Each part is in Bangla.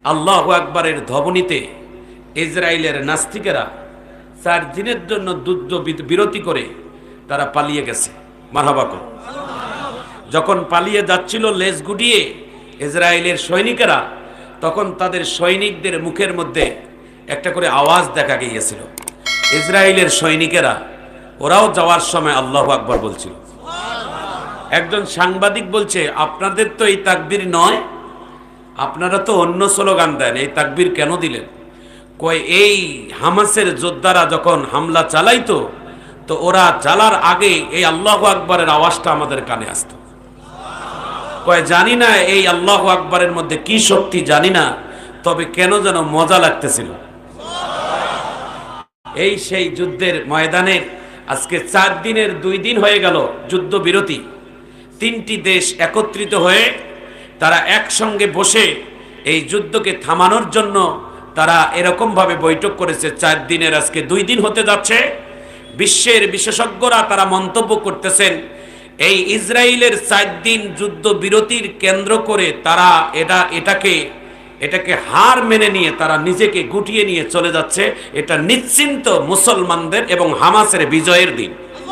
আল্লাহু আকবারের ধ্বনিতে ইসরায়েলের নাস্তিকেরা 4 দিনের জন্য যুদ্ধ বিরতি করে তারা পালিয়ে গেছে। মারহাবা কর। যখন পালিয়ে যাচ্ছিল লেজ গুটিয়ে ইসরায়েলের সৈনিকেরা, তখন তাদের সৈনিকদের মুখের মধ্যে একটা করে আওয়াজ দেখা গিয়েছিল। ইসরায়েলের সৈনিকেরা ওরাও যাওয়ার সময় আল্লাহু আকবার বলছিল। একজন সাংবাদিক বলছে, আপনাদের তো এই তাকবীর নয়, আপনারা তো অন্য স্লোগান দেন, এই তাকবীর কেন দিলেন? কয় এই হামাসের যোদ্ধারা যখন হামলা চালাইতো তো ওরা চালার আগে এই আল্লাহু আকবারের আওয়াজটা আমাদের কানে আসতো। কয় জানি না এই আল্লাহু আকবারের মধ্যে কি শক্তি জানি না, তবে কেন যেন মজা লাগতেছিল। এই সেই যুদ্ধের ময়দানে আজকে 4 দিনের 2 দিন হয়ে গেল যুদ্ধ বিরতি। 3টি দেশ একত্রিত হয়ে তারা একসঙ্গে বসে এই যুদ্ধকে থামানোর জন্য তারা এরকম ভাবে বৈঠক করেছে। 4 দিনের আজকে 2 দিন হতে যাচ্ছে। বিশ্বের বিশেষজ্ঞরা তারা মন্তব্য করতেছেন, এই ইসরায়েলের 4 দিন যুদ্ধ বিরতির কেন্দ্র করে তারা এটাকে হার মেনে নিয়ে তারা নিজেকে গুটিয়ে নিয়ে চলে যাচ্ছে। এটা নিশ্চিন্ত মুসলমানদের এবং হামাসের বিজয়ের দিন।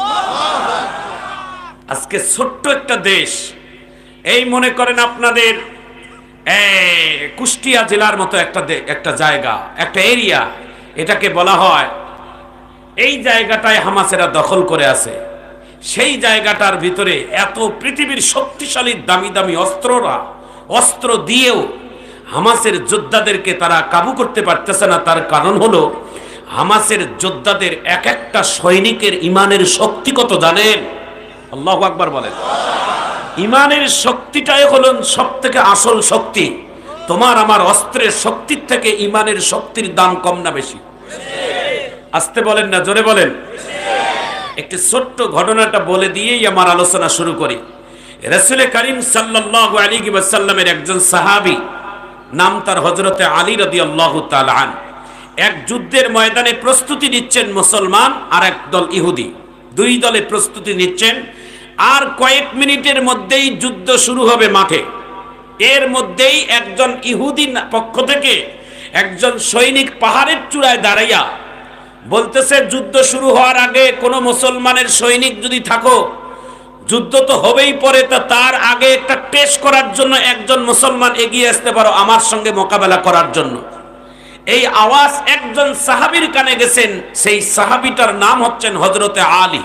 আজকে ছোট্ট একটা দেশ, এই মনে করেন আপনাদের কুষ্টিয়া জেলার মতো একটা জায়গা, একটা এরিয়া, এটাকে বলা হয়, এই জায়গাটায় হামাসেরা দখল করে আছে। সেই জায়গাটার ভিতরে এত পৃথিবীর শক্তিশালী দামি দামি অস্ত্র দিয়েও হামাসের যোদ্ধাদেরকে তারা কাবু করতে পারতেছে না। তার কারণ হলো হামাসের যোদ্ধাদের এক একটা সৈনিকের ইমানের শক্তি কত জানেন? আল্লাহু আকবার বলেন। ইমানের শক্তিটাই হলো সব থেকে আসল শক্তি। তোমার আমার অস্ত্রের শক্তির থেকে ইমানের শক্তির দাম কম না বেশি? আসতে বলেন না, জোরে বলেন। একটি ছোট্ট ঘটনাটা বলে দিয়েই আমার আলোচনা শুরু করি। রাসূল করিম সাল্লাল্লাহু আলাইহি ওয়াসাল্লামের একজন সাহাবী, নাম তার হযরতে আলী রাদিয়াল্লাহু তাআলা আন, এক যুদ্ধের ময়দানে প্রস্তুতি নিচ্ছেন মুসলমান আর এক দল ইহুদি। 2 দলে প্রস্তুতি নিচ্ছেন। আর কয়েক মিনিটের মধ্যেই যুদ্ধ শুরু হবে মাঠে। এর মধ্যেই একজন ইহুদি পক্ষ থেকে একজন সৈনিক পাহাড়ের চূড়ায় দাঁড়াইয়া বলতেছে, যুদ্ধ শুরু হওয়ার আগে কোনো মুসলমানের সৈনিক যদি থাকো, যুদ্ধ তো হবেই পরে, তার আগে একটা টেস্ট করার জন্য একজন মুসলমান এগিয়ে আসতে পারো আমার সঙ্গে মোকাবেলা করার জন্য। এই আওয়াজ একজন সাহাবীর কানে গেছেন। সেই সাহাবীটার নাম হচ্ছেন হযরতে আলী।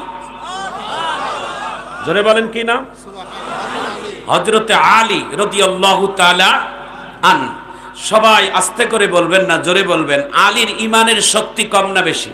জোরে বলেন কি নাম? হযরতে আলী রাদিয়াল্লাহু তাআলা আন। সবাই আস্তে করে বলবেন না, জোরে বলবেন। আলীর ইমানের শক্তি কম না বেশি?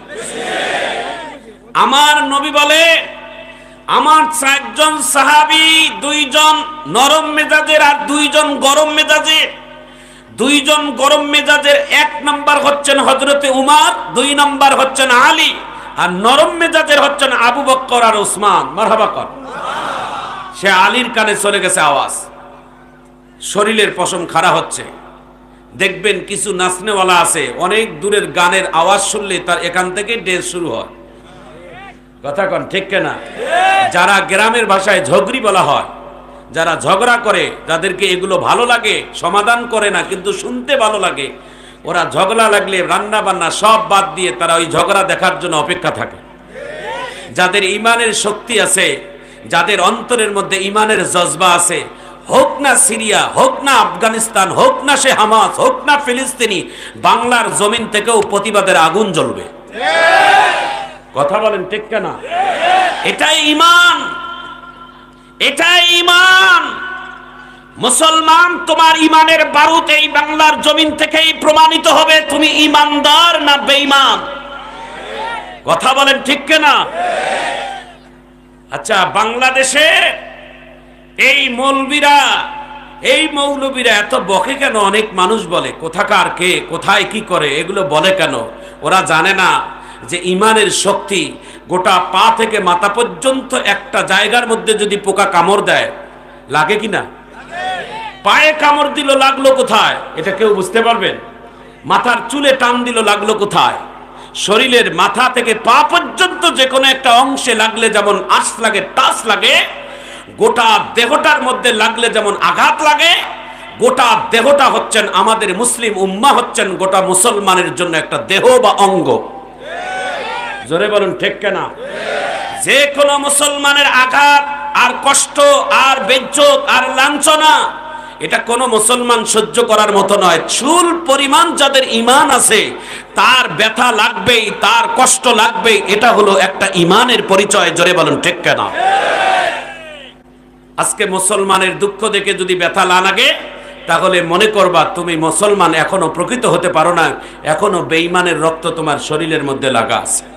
আমার নবী বলে, আমার 4 জন সাহাবী, 2 জন নরম মেজাজের আর 2 জন গরম মেজাজের। 2 জন গরম মেজাজের 1 নাম্বার হচ্ছেন হযরতে উমর, 2 নাম্বার হচ্ছেন আলী, আর নরম মেজাজের হচ্ছেন আবু বকর আর ওসমান। মারহাবা কর। সে আলীর কানে চলে গেছে আওয়াজ, শরীরের পশম খাড়া হচ্ছে। দেখবেন কিছু নাচনেওয়ালা আছে, অনেক দূরের গানের আওয়াজ শুনলে তার এখান থেকে ডেন্স শুরু হয়। কথা কন ঠিক কিনা? যারা গ্রামের ভাষায় ঝগড়ি বলা হয়, যারা ঝগড়া করে, যাদেরকে এগুলো ভালো লাগে, সমাধান করে না কিন্তু শুনতে ভালো লাগে, ওরা ঝগড়া লাগলে রান্না বান্না সব বাদ দিয়ে তারা ওই ঝগড়া দেখার জন্য অপেক্ষা থাকে। যাদের ইমানের শক্তি আছে, যাদের অন্তরের মধ্যে ইমানের জজবা আছে, হোক না সিরিয়া, হোক না আফগানিস্তান, হোক না সে হামাস, হোক না ফিলিস্তিনি, বাংলার জমিন থেকেও প্রতিবাদের আগুন জ্বলবে। কথা বলেন ঠিক কিনা? এটাই ঈমান, এটাই ঈমান। মুসলমান, তোমার ঈমানের বারুদ এই বাংলার জমিন থেকেই প্রমাণিত হবে তুমি ঈমানদার না বেঈমান। কথা বলেন ঠিক কিনা? আচ্ছা, বাংলাদেশে এই মৌলবীরা এত বকে কেন? অনেক মানুষ বলে কোথাকার কে, কোথায় কি করে, এগুলো বলে কেন? ওরা জানে না যে ইমানের শক্তি গোটা পা থেকে মাথা পর্যন্ত একটা জায়গার মধ্যে যদি পোকা কামড় দেয় লাগে কিনা? পায়ে কামড় দিল, লাগলো কোথায়? এটা কেউ বুঝতে পারবেন? মাথার চুলে টান দিল, লাগলো কোথায়? শরীরের মাথা থেকে পা পর্যন্ত যে কোনো একটা অংশে লাগলে যেমন আঁচ লাগে, টাচ লাগে, গোটা দেহটার মধ্যে লাগলে যেমন আঘাত লাগে, গোটা দেহটা হচ্ছেন আমাদের মুসলিম উম্মাহ হচ্ছেন গোটা মুসলমানের জন্য একটা দেহ বা অঙ্গ। জোরে বলুন ঠিক কিনা? যে কোনো মুসলমানের আঘাত আর কষ্ট আর বেজ্জত আর লাঞ্ছনা এটা কোনো মুসলমান সহ্য করার মতো নয়। চুল পরিমাণ যাদের ঈমান আছে তার ব্যথা লাগবেই, তার কষ্ট লাগবেই, এটা হলো একটা ঈমানের পরিচয়। জোরে বলুন ঠিক কিনা? আজকে মুসলমানের দুঃখ দেখে যদি ব্যথা না লাগে তাহলে মনে করবা তুমি মুসলমান এখনো প্রকৃত হতে পারো না, এখনো বেঈমানের রক্ত তোমার শরীরের মধ্যে লাগা আছে।